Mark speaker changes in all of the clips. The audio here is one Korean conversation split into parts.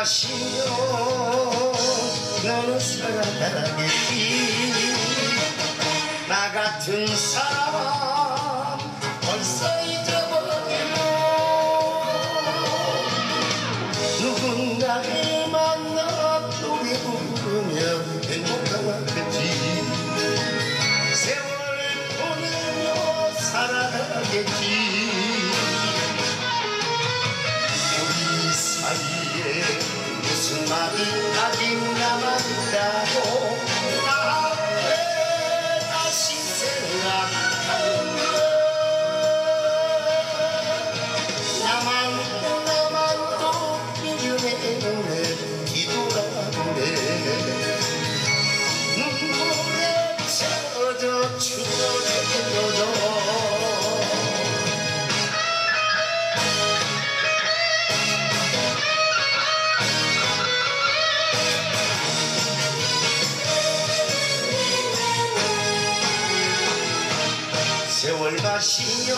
Speaker 1: 마시며 너는 살아가겠지. 나 같은 사람 벌써 잊어버리고 누군가를 만나 노래 부르며 행복하겠지. 세월 보내며 살아가겠지. 우리 사이에 무슨 말이 아직 남아있다고 나한테 다시 생각하는 나만 또 미련의 눈에 뒤돌아보네. 눈물에 젖어 추억에 세월 마시며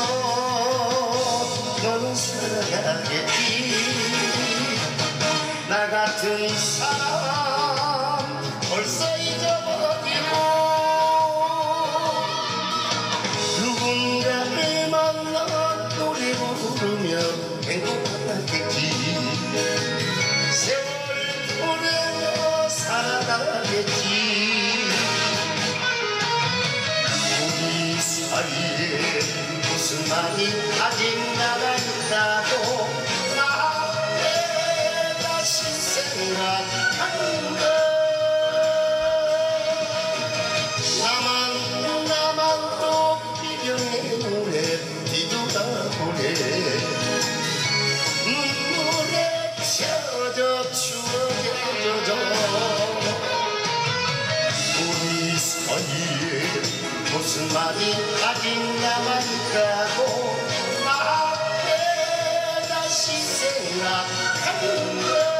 Speaker 1: 너는 살아가겠지. 나 같은 사람 벌써 잊어버리고 누군가를 만나 노래 부르며 행복하겠지. 세월 보내며 살아가겠지. 사이에 무슨 말이 아직 남아있다고 나한테 다시 생각하는가. 나만 또 미련의 눈에 뒤돌아보네. 눈물에 젖어 추억에 젖어 우리 사이에 무슨 말이 아직 남아있다고 나한테 다시 생각하는가.